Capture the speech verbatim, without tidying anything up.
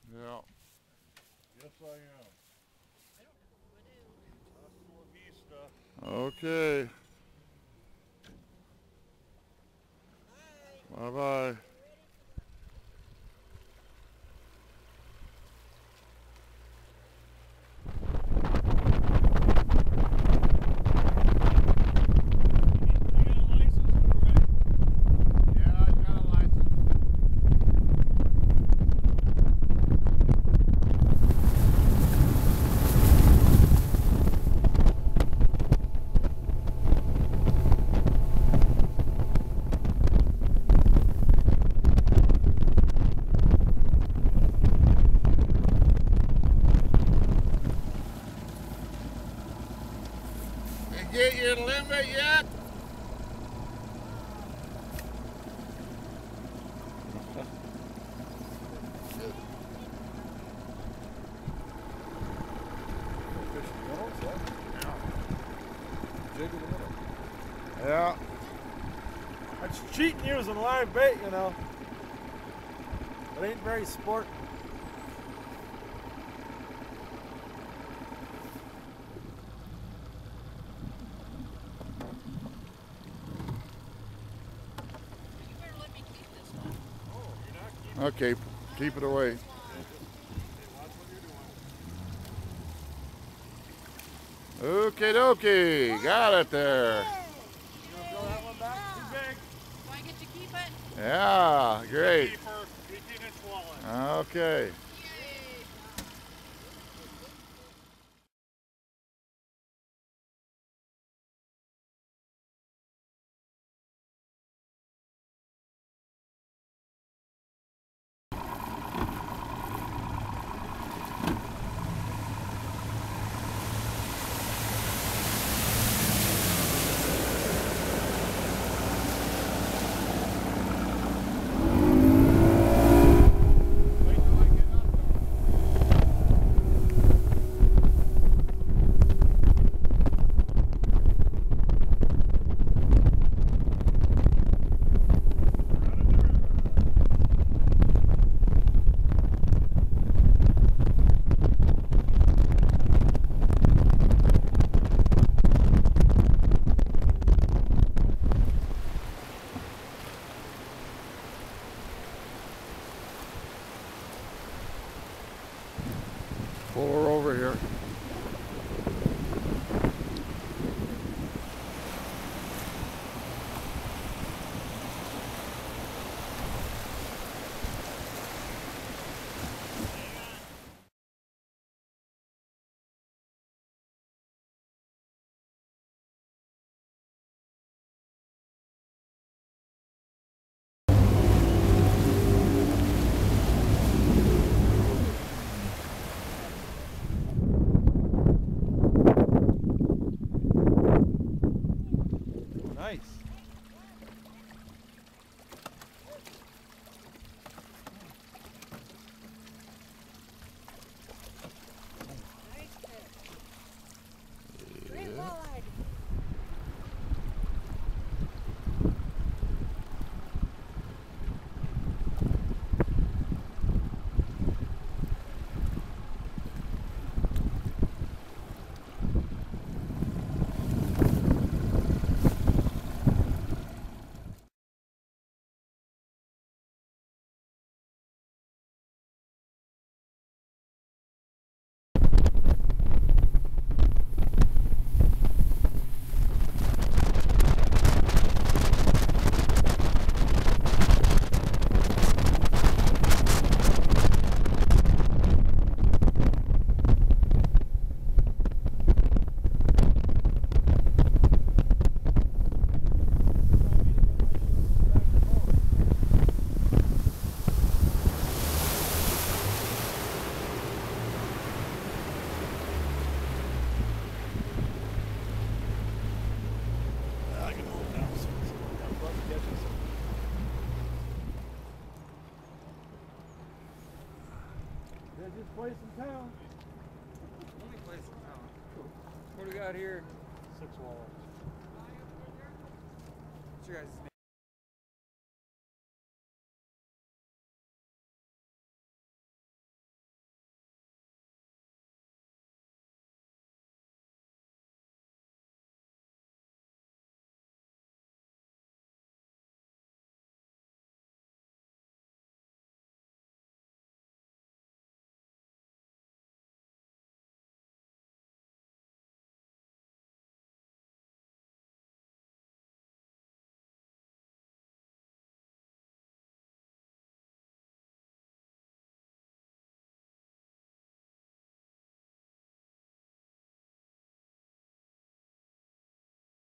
Yeah. Yes, I am. Okay. Bye bye. Get your limit yet? Yeah. That's cheating using live bait, you know. It ain't very sport. Okay, keep it away. Okie dokie, got it there. You want to throw that one back? Too big. Do I get to keep it? Yeah, great. eighteen inch walleye. Okay. Pull her over here. Nice. Great walleye. This place in town. Only place in town. What do we got here? Six walleyes. What's your guys' name?